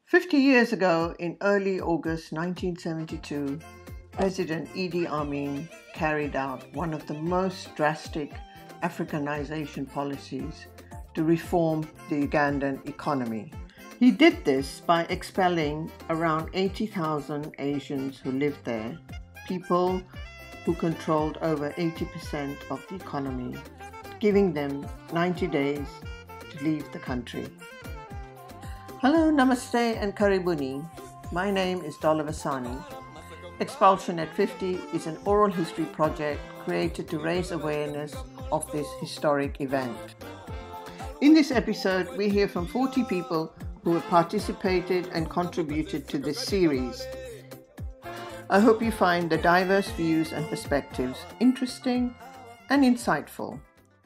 50 years ago, in early August 1972, President Idi Amin carried out one of the most drastic Africanization policies to reform the Ugandan economy. He did this by expelling around 80,000 Asians who lived there, people who controlled over 80% of the economy, giving them 90 days to leave the country. Hello, Namaste and Karibuni. My name is Dollar Sani. Expulsion at 50 is an oral history project created to raise awareness of this historic event. In this episode, we hear from 40 people who have participated and contributed to this series. I hope you find the diverse views and perspectives interesting and insightful.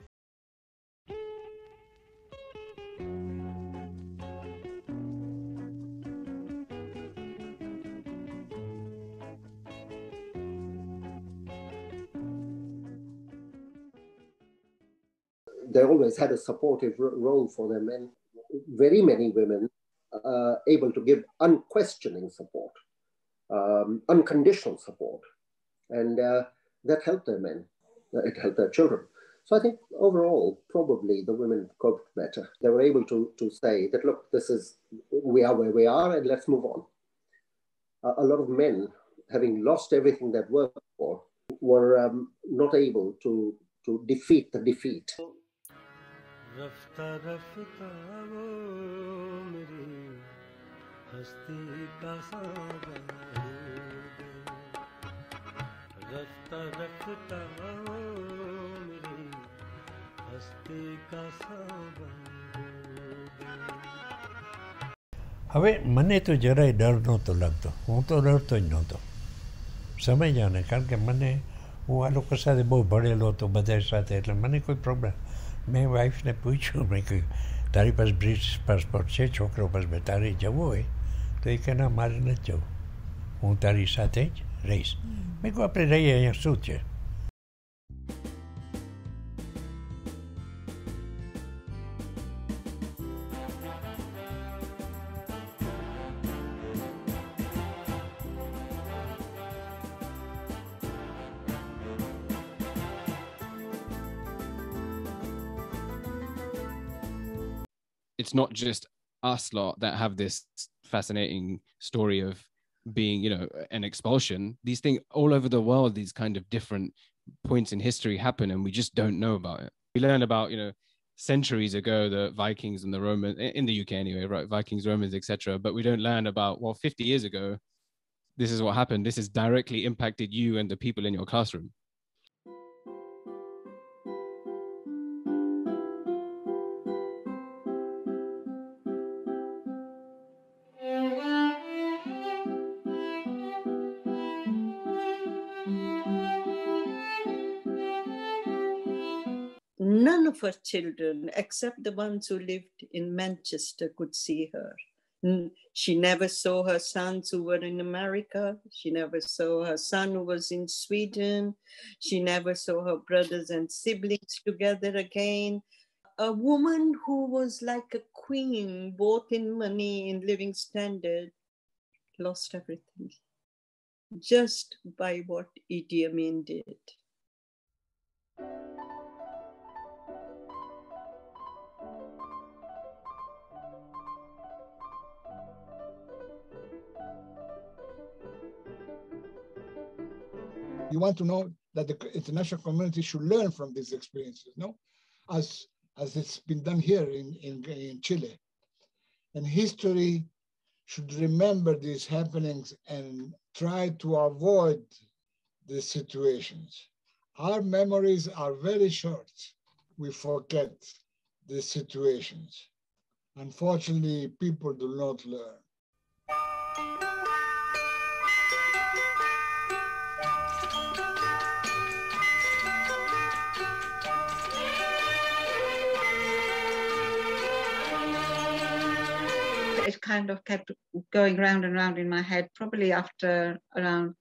They always had a supportive role for them, and very many women able to give unquestioning support, unconditional support, and that helped their men, it helped their children. So I think overall, probably the women coped better. They were able to say that, look, we are where we are and let's move on. A lot of men, having lost everything that worked for, were not able to defeat the defeat. रफ्ता रफ्ता वो मेरी हस्ती का सावन हो गई रफ्ता रफ्ता वो मेरी हस्ती का सावन हो गई હવે મને તો જરાય ડર નહોતો લાગતો હું તો ડરતો જ નહોતો સમય જાણે કારણ કે મને હું આ લોકો સાથે બહુ ભણેલો હતો બધા સાથે એટલે મને કોઈ પ્રોબ્લેમ મેં વાઈફને પૂછ્યું મેં કહ્યું તારી પાસે બ્રિટિશ પાસપોર્ટ છે છોકરો પાસે મેં તારે જવું હોય તો એ કે ના મારે નથી જવું હું તારી સાથે જ રહીશ મેં કહું આપણે રહીએ અહીંયા શું છે It's not just us lot that have this fascinating story of being, an expulsion. These things all over the world, these kind of different points in history happen and we just don't know about it. We learn about, centuries ago, the Vikings and the Romans, in the UK anyway, right? Vikings, Romans, etc. But we don't learn about, 50 years ago, this is what happened. This has directly impacted you and the people in your classroom. None of her children, except the ones who lived in Manchester, could see her. She never saw her sons who were in America. She never saw her son who was in Sweden. She never saw her brothers and siblings together again. A woman who was like a queen, both in money and living standard, lost everything just by what Idi Amin did. You want to know that the international community should learn from these experiences, no? As it's been done here in Chile. And history should remember these happenings and try to avoid these situations. Our memories are very short. We forget these situations. Unfortunately, people do not learn. It kind of kept going round and round in my head, probably after around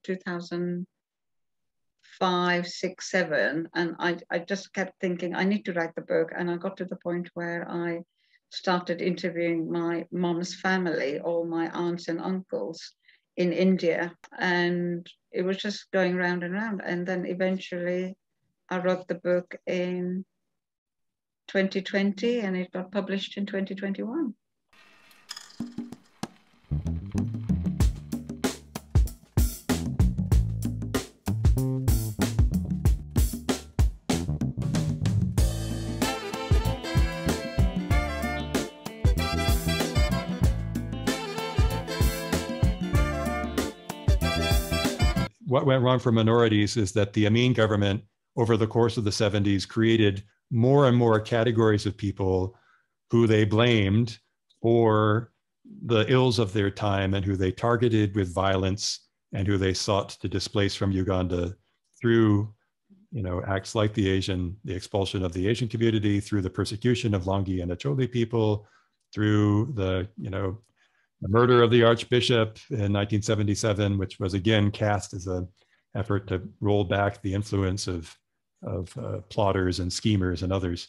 2005, 6, 7. And I just kept thinking, I need to write the book. And I got to the point where I started interviewing my mom's family, all my aunts and uncles in India. And it was just going round and round. And then eventually I wrote the book in 2020 and it got published in 2021. What went wrong for minorities is that the Amin government over the course of the 70s created more and more categories of people who they blamed for the ills of their time and who they targeted with violence and who they sought to displace from Uganda through, acts like the expulsion of the Asian community, through the persecution of Longi and Acholi people, through the murder of the Archbishop in 1977, which was again cast as an effort to roll back the influence of plotters and schemers and others.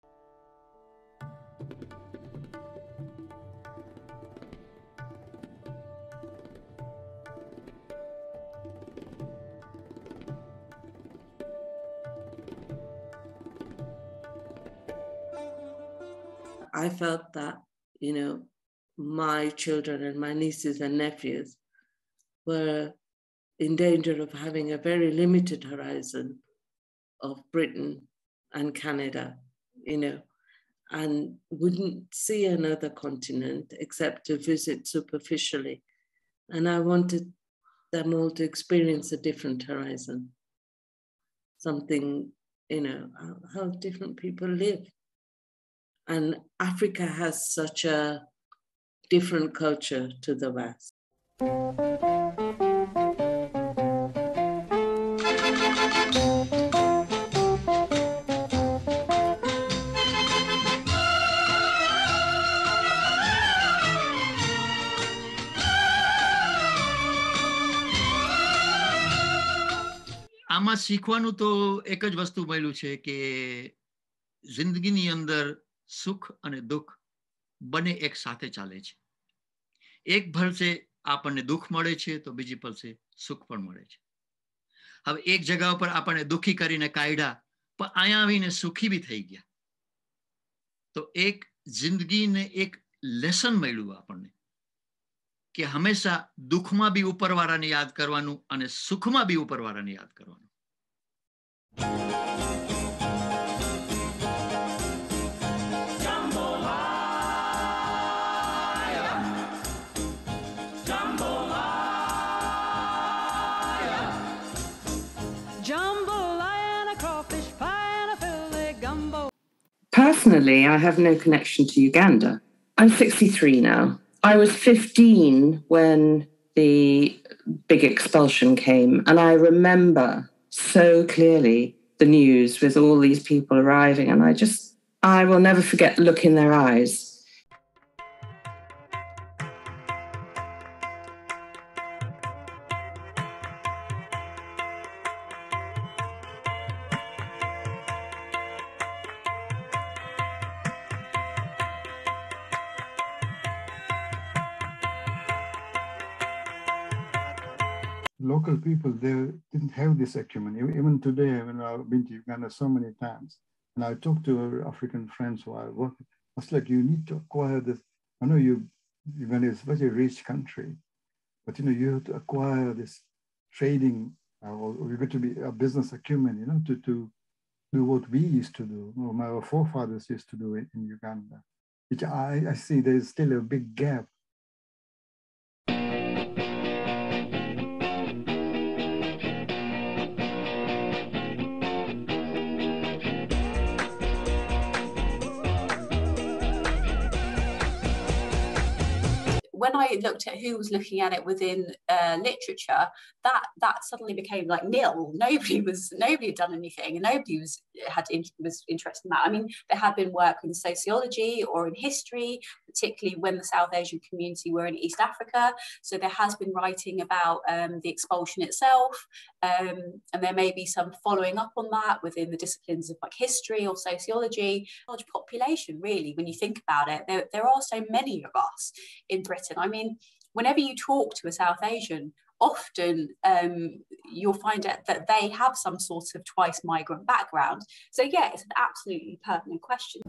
I felt that, my children and my nieces and nephews were in danger of having a very limited horizon of Britain and Canada, and wouldn't see another continent except to visit superficially. And I wanted them all to experience a different horizon, something, how different people live. And Africa has such a different culture to the West. આમાં શીખવાનું તો એક જ વસ્તુ મળ્યું છે કે જિંદગીની અંદર સુખ અને દુઃખ બંને એક સાથે ચાલે છે. એક ભરસે આપણને દુઃખ મળે છે તો બીજી ભરસે સુખ પણ મળે છે. હવે એક જગ્યા ઉપર આપણને દુઃખી કરીને કાઢ્યા પણ અહીંયા આવીને સુખી બી થઈ ગયા. તો એક જિંદગીને એક લેસન મળ્યું આપણને કે હંમેશા દુઃખમાં બી ઉપરવાળાને યાદ કરવાનું અને સુખમાં બી ઉપરવાળાને યાદ કરવાનું. Personally, I have no connection to Uganda. I'm 63 now. I was 15 when the big expulsion came, and I remember so clearly the news with all these people arriving, and I will never forget the look in their eyes. Local people, they didn't have this acumen. Even today, when I've been to Uganda so many times, and I talk to our African friends who I work with, I was like, you need to acquire this. I know Uganda is such a rich country, but you have to acquire this trading, or you got to be a business acumen, to do what we used to do, or my forefathers used to do in Uganda, which I see there's still a big gap. when I looked at who was looking at it within literature, that suddenly became like nil. Nobody had done anything, and nobody was interested in that. I mean, there had been work in sociology or in history, particularly when the South Asian community were in East Africa. So there has been writing about the expulsion itself, and there may be some following up on that within the disciplines of like history or sociology. Large population, really, when you think about it, there are so many of us in Britain. I mean, whenever you talk to a South Asian, often you'll find out that they have some sort of twice migrant background. So yeah, it's an absolutely pertinent question.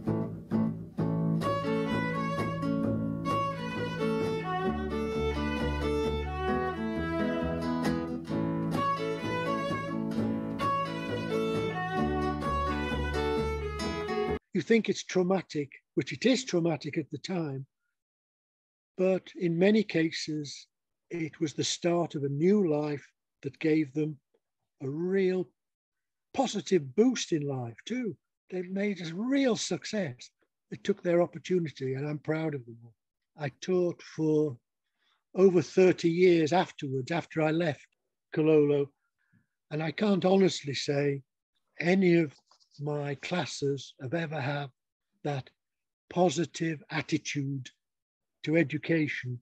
You think it's traumatic, which it is traumatic at the time, but in many cases, it was the start of a new life that gave them a real positive boost in life too. They made a real success. They took their opportunity, and I'm proud of them all. I taught for over 30 years afterwards, after I left Kololo, and I can't honestly say any of my classes have ever had that positive attitude to education.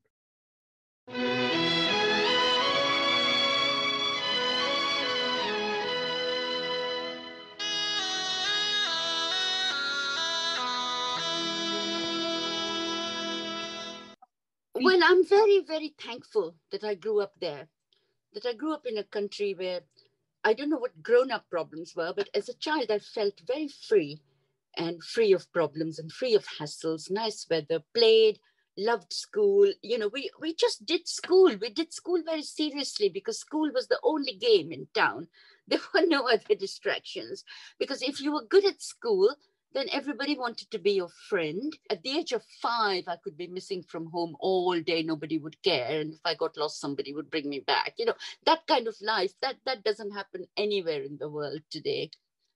Well, I'm very, very thankful that I grew up there, that I grew up in a country where I don't know what grown-up problems were, but as a child, I felt very free and free of problems and free of hassles, nice weather, played, loved school. You know, we just did school. We did school very seriously because school was the only game in town. There were no other distractions, because if you were good at school, then everybody wanted to be your friend. At the age of 5, I could be missing from home all day. Nobody would care. And if I got lost, somebody would bring me back. You know, that kind of life, that doesn't happen anywhere in the world today.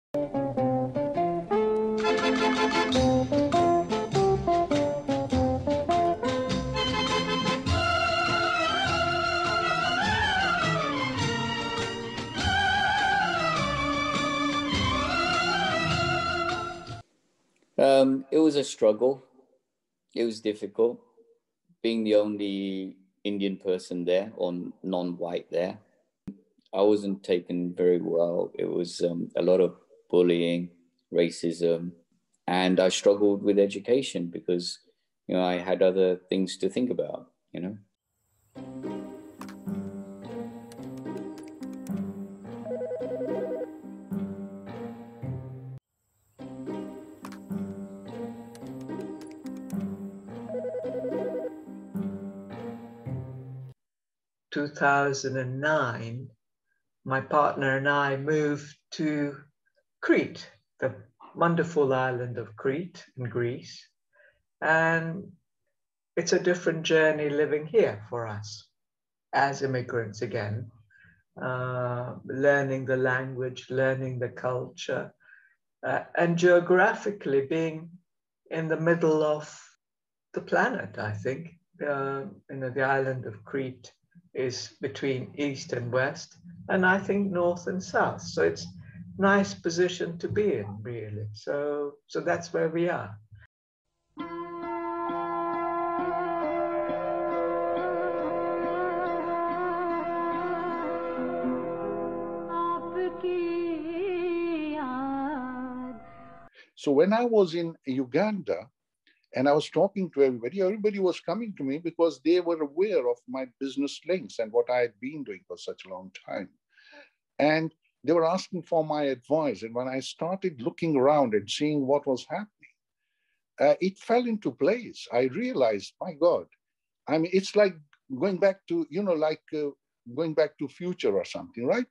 It was a struggle. It was difficult being the only Indian person there, or non-white there. I wasn't taken very well. It was a lot of bullying, racism, and I struggled with education because, you know, I had other things to think about, you know. 2009, my partner and I moved to Crete, the wonderful island of Crete in Greece. And it's a different journey living here for us as immigrants again, learning the language, learning the culture, and geographically being in the middle of the planet, I think. You know, the island of Crete is between east and west, and I think north and south. So it's a nice position to be in, really. So that's where we are. So when I was in Uganda and I was talking to everybody was coming to me because they were aware of my business links and what I had been doing for such a long time. And they were asking for my advice. And when I started looking around and seeing what was happening, it fell into place. I realized, my God, I mean, it's like going back to, you know, like going back to future or something, right?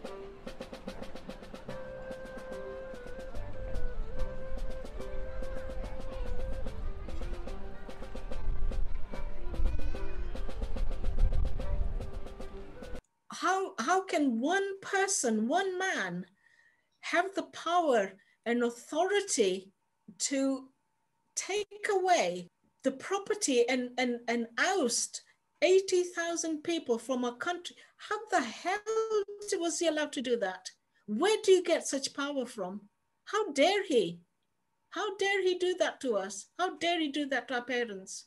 How can one person, one man, have the power and authority to take away the property and oust 80,000 people from a country. How the hell was he allowed to do that? Where do you get such power from? How dare he? How dare he do that to us? How dare he do that to our parents?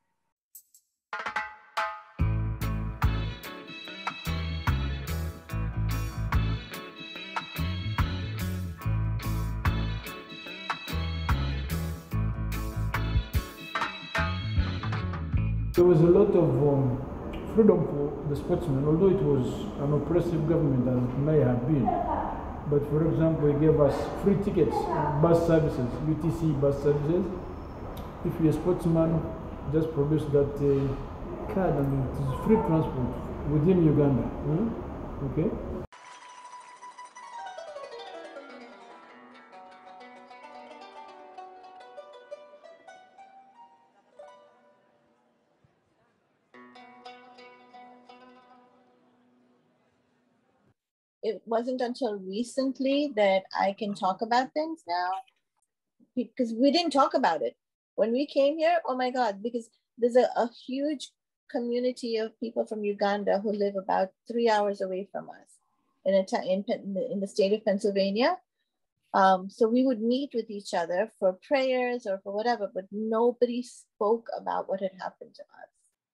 There was a lot of freedom for the sportsmen, although it was an oppressive government as it may have been. But for example, he gave us free tickets, bus services, UTC bus services. If you're a sportsman, just produce that card and it is free transport within Uganda. Okay? It wasn't until recently that I can talk about things now, because we didn't talk about it. When we came here, oh my God, because there's a huge community of people from Uganda who live about 3 hours away from us in the state of Pennsylvania. So we would meet with each other for prayers or for whatever, but nobody spoke about what had happened to us.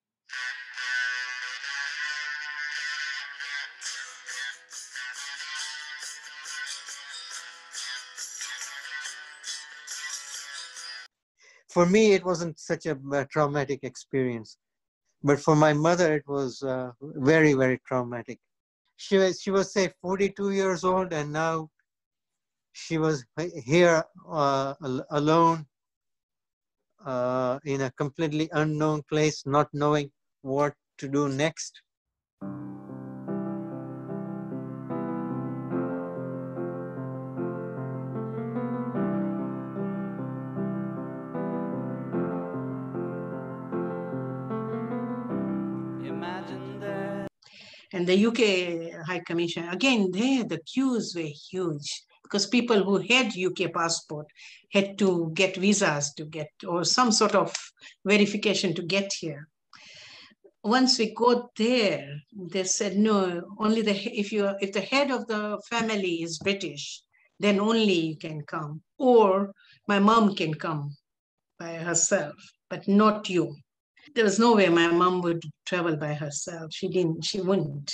For me, it wasn't such a traumatic experience, but for my mother, it was very, very traumatic. She was say 42 years old, and now she was here alone in a completely unknown place, not knowing what to do next. And the UK High Commission, again, there the queues were huge because people who had UK passport had to get visas to get, or some sort of verification to get here. Once we got there, they said, no, only if the head of the family is British, then only you can come. Or my mom can come by herself, but not you. There was no way my mom would travel by herself. She wouldn't.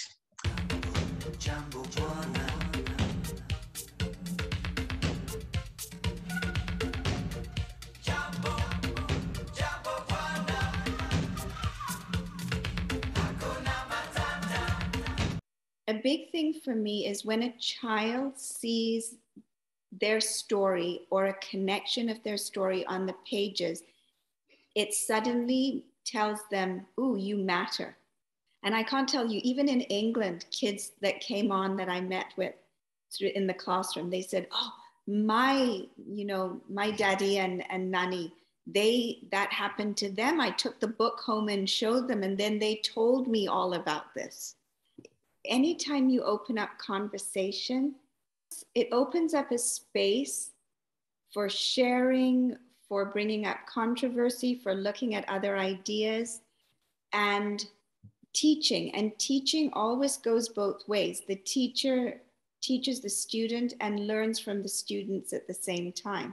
A big thing for me is when a child sees their story or a connection of their story on the pages, it suddenly tells them, ooh, you matter. And I can't tell you, even in England, kids that came on that I met with in the classroom, they said, oh, my daddy and nanny, that happened to them. I took the book home and showed them, and then they told me all about this. Anytime you open up conversation, it opens up a space for sharing, for bringing up controversy, for looking at other ideas, and teaching. And teaching always goes both ways. The teacher teaches the student and learns from the students at the same time.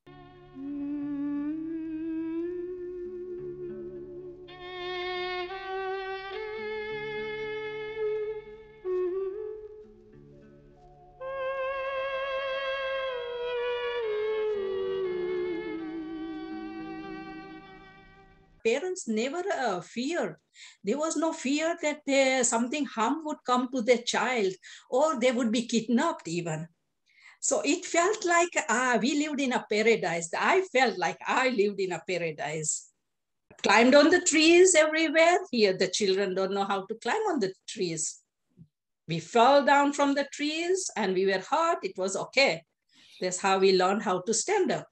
Parents never feared. There was no fear that something harm would come to their child or they would be kidnapped even. So it felt like we lived in a paradise. I felt like I lived in a paradise. Climbed on the trees everywhere. Here the children don't know how to climb on the trees. We fell down from the trees and we were hurt. It was okay. That's how we learned how to stand up.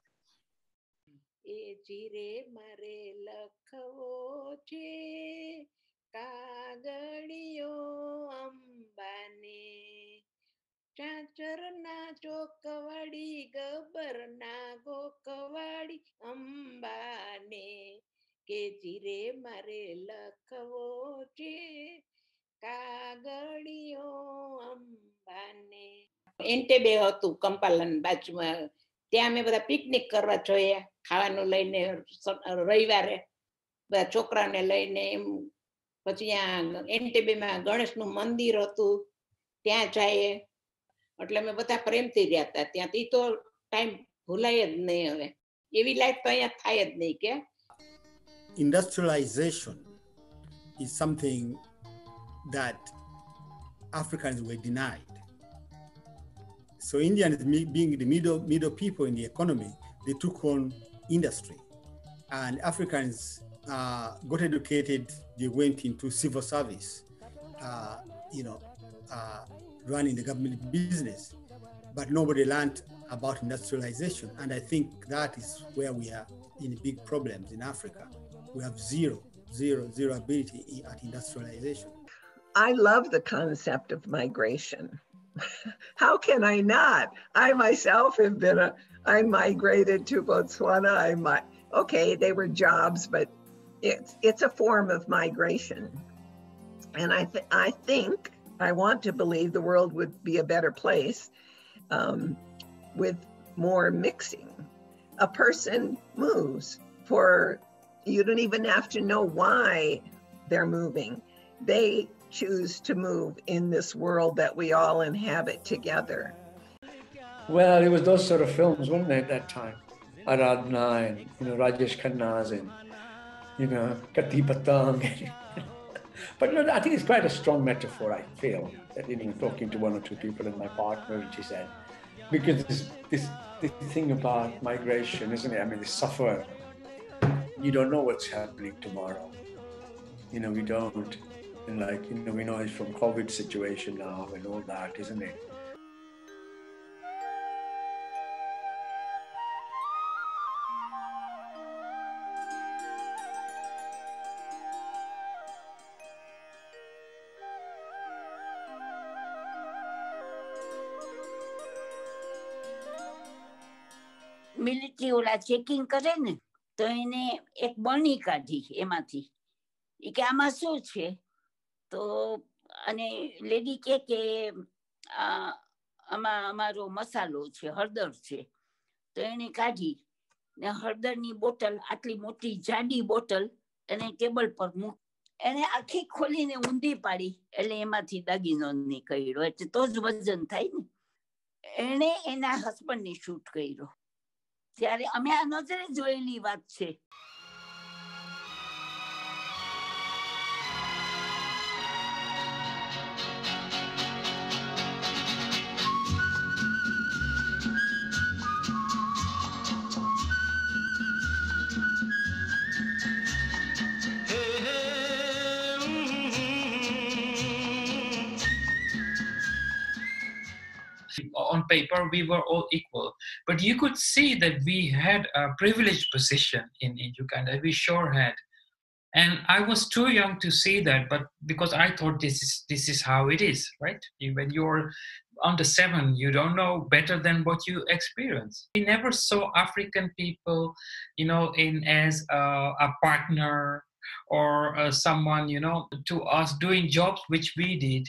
ચાચરના ચોકવાડી ગબરના ગોકવાડી અંબાને કે ચીરે મારે લખવો છે કાગળિયો અંબાને. એન્ટેબે હતું કંપાલન બાજુમાં, ત્યાં અમે બધા picnic કરવા જોઈએ, ખાવાનું લઈને રવિવારે બધા છોકરાને લઈને. એમ પછી ત્યાં એન્ટેબેમાં ગણેશનું મંદિર હતું, ત્યાં જઈએ. એટલે અમે બધા પ્રેમથી રહ્યા હતા ત્યાંથી. તો ટાઈમ ભૂલાય જ નહીં હવે. એવી લાઈફ તો અહીંયા થાય જ નહીં કે. Industrialization is something that Africans were denied. So Indians, being the middle people in the economy, they took on industry, and Africans got educated. They went into civil service, running the government business, but nobody learned about industrialization. And I think that is where we are in big problems in Africa. We have zero ability at industrialization. I love the concept of migration. How can I not? I myself have been I migrated to Botswana. Okay, they were jobs, but it's a form of migration. And I think, I want to believe the world would be a better place with more mixing. A person moves you don't even have to know why they're moving. They choose to move in this world that we all inhabit together. Well, it was those sort of films, weren't they, at that time? Aradhna and, Rajesh Khanna's and, Kati Patang. But no, I think it's quite a strong metaphor, I feel, that talking to one or two people and my partner, she said, because this thing about migration, isn't it? I mean, they suffer. You don't know what's happening tomorrow. We don't. And we know it's from COVID situation now and all that, isn't it? Military ઓલા checking કરે ને તો એને એક બણી કાઢી એમાંથી. એ કે આમાં શું છે? તો અને લેડી કે આમાં અમારો મસાલો છે, હળદર છે. તો એને કાઢી ને હળદરની બોટલ, આટલી મોટી જાડી બોટલ એને ટેબલ પર મૂક. એને આખી ખોલીને ઊંધી પાડી, એટલે એમાંથી દાગીનો નીકળ્યો. એટલે તો જ વજન થાય ને. એને એના હસબન્ડને શૂટ કર્યો. ત્યારે અમે આ નજરે જોયેલી વાત છે. On paper, we were all equal, but you could see that we had a privileged position in Uganda. We sure had. And I was too young to see that, but because I thought this is how it is, right? When you're under 7, you don't know better than what you experience. We never saw African people, as a partner or someone, to us doing jobs which we did.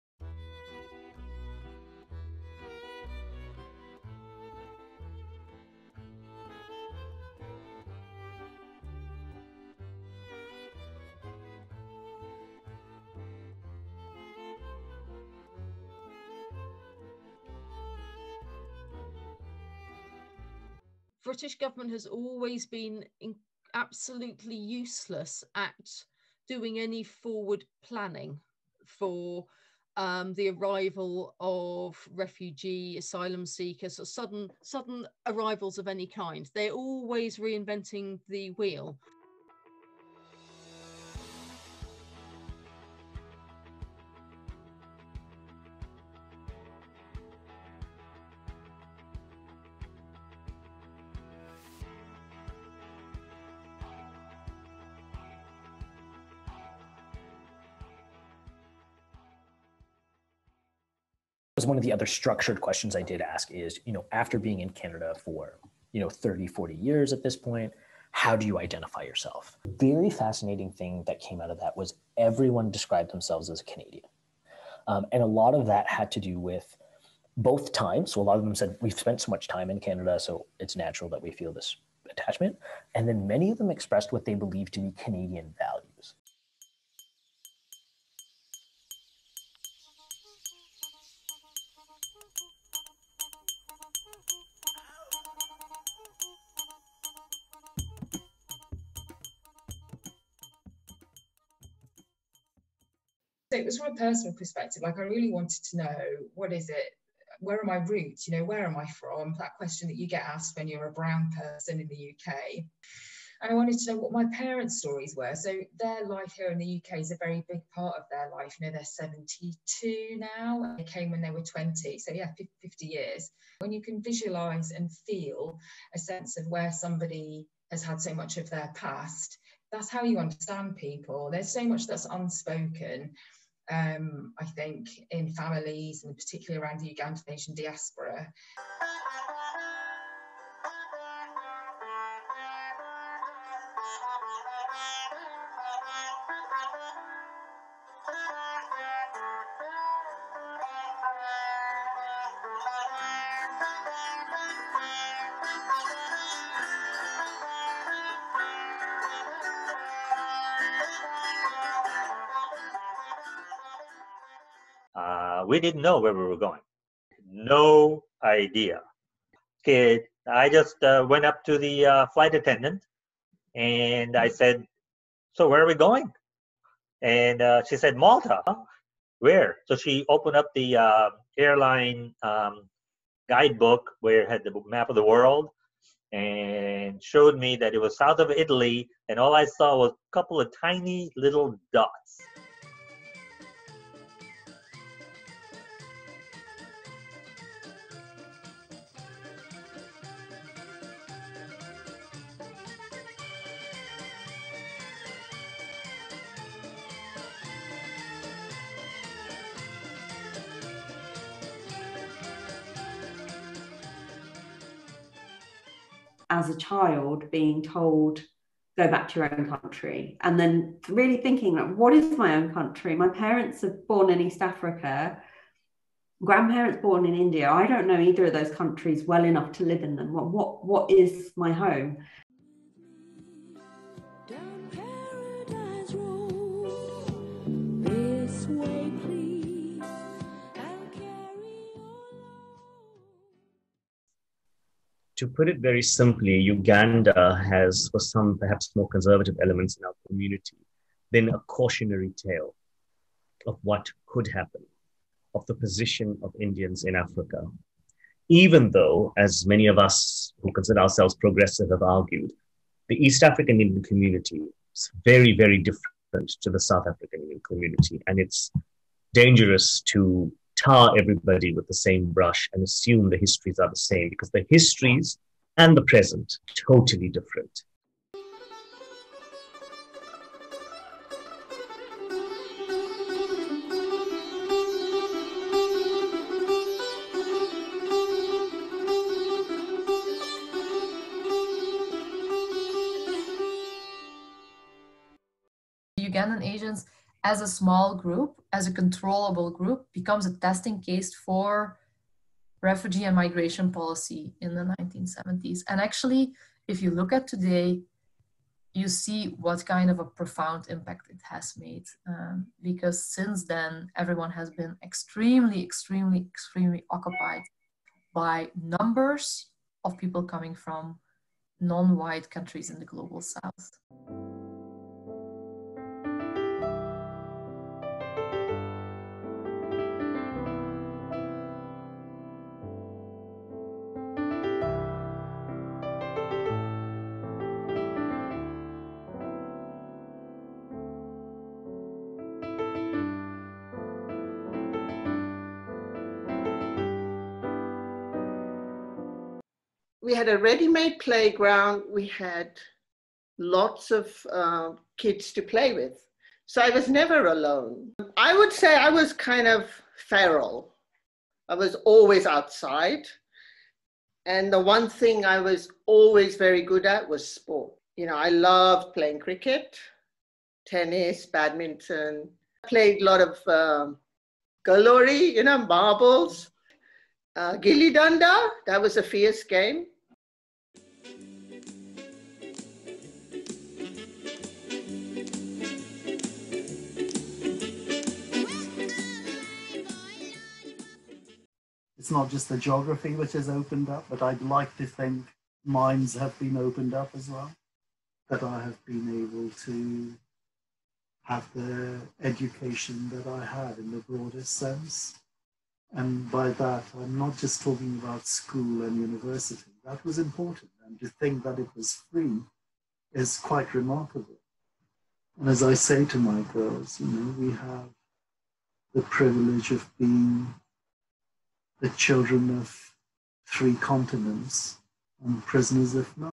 British government has always been absolutely useless at doing any forward planning for the arrival of refugee, asylum seekers, or sudden arrivals of any kind. They're always reinventing the wheel. One of the other structured questions I did ask is, after being in Canada for, 30, 40 years at this point, how do you identify yourself? Very fascinating thing that came out of that was everyone described themselves as a Canadian. And a lot of that had to do with both times. So a lot of them said, we've spent so much time in Canada, so it's natural that we feel this attachment. And then many of them expressed what they believed to be Canadian values. So it was from a personal perspective, like I really wanted to know, what is it? Where are my roots? You know, where am I from? That question that you get asked when you're a brown person in the UK. And I wanted to know what my parents' stories were. So their life here in the UK is a very big part of their life. You know, they're 72 now. They came when they were 20. So yeah, 50 years. When you can visualize and feel a sense of where somebody has had so much of their past, that's how you understand people. There's so much that's unspoken. I think in families, and particularly around the Ugandan nation diaspora. We didn't know where we were going. No idea. Kid, I just went up to the flight attendant and I said, so where are we going? And she said, Malta. Huh? Where? So she opened up the airline guidebook where it had the map of the world and showed me that it was south of Italy, and all I saw was a couple of tiny little dots. As a child being told, go back to your own country, and then really thinking, like, what is my own country? My parents are born in East Africa, grandparents born in India. I don't know either of those countries well enough to live in them. What is my home? To put it very simply, Uganda has, for some perhaps more conservative elements in our community, been a cautionary tale of what could happen, of the position of Indians in Africa. Even though, as many of us who consider ourselves progressive have argued, the East African Indian community is very, very different to the South African Indian community. And it's dangerous to tar everybody with the same brush and assume the histories are the same, because the histories and the present are totally different. Ugandan Asians as a small group, as a controllable group, becomes a testing case for refugee and migration policy in the 1970s. And actually, if you look at today, you see what kind of a profound impact it has made. Because since then, everyone has been extremely, extremely, extremely occupied by numbers of people coming from non-white countries in the global south. We had a ready-made playground. We had lots of kids to play with. So I was never alone. I would say I was kind of feral. I was always outside. And the one thing I was always very good at was sport. I loved playing cricket, tennis, badminton. Played a lot of galori, marbles, gilli danda. That was a fierce game. It's not just the geography which has opened up, but I'd like to think minds have been opened up as well, that I have been able to have the education that I had in the broadest sense. And by that, I'm not just talking about school and university. That was important. And to think that it was free is quite remarkable. And as I say to my girls, we have the privilege of being the children of 3 continents and prisoners of none.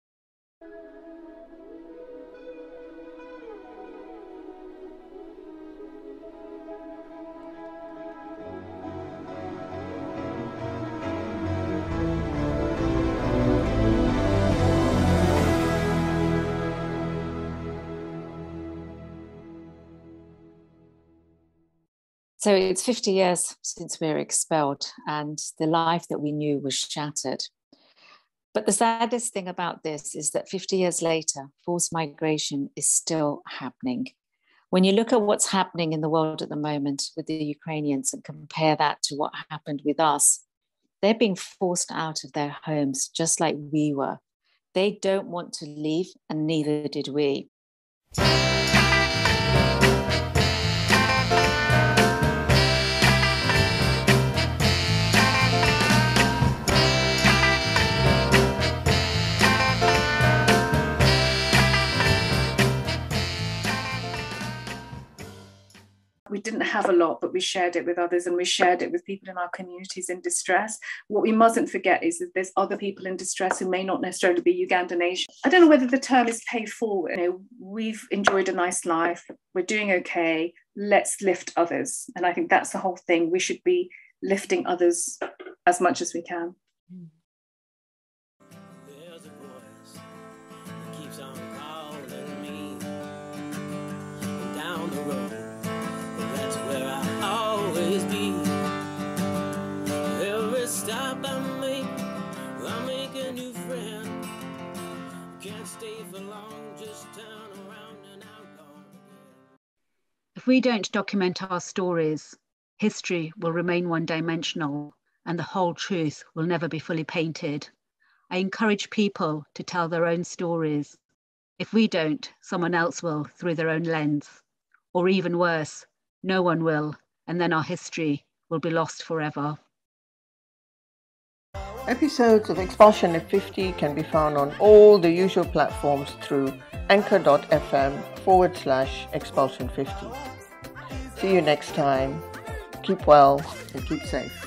So it's 50 years since we were expelled and the life that we knew was shattered. But the saddest thing about this is that 50 years later, forced migration is still happening. When you look at what's happening in the world at the moment with the Ukrainians and compare that to what happened with us, they're being forced out of their homes just like we were. They don't want to leave, and neither did we. We didn't have a lot, but we shared it with others, and we shared it with people in our communities in distress. What we mustn't forget is that there's other people in distress who may not necessarily be Ugandan Asian. I don't know whether the term is pay forward. We've enjoyed a nice life. We're doing okay. Let's lift others. And I think that's the whole thing. We should be lifting others as much as we can. If we don't document our stories, history will remain one-dimensional and the whole truth will never be fully painted. I encourage people to tell their own stories. If we don't, someone else will through their own lens. Or even worse, no one will, and then our history will be lost forever. Episodes of Expulsion at 50 can be found on all the usual platforms through anchor.fm/expulsion50. See you next time. Keep well and keep safe.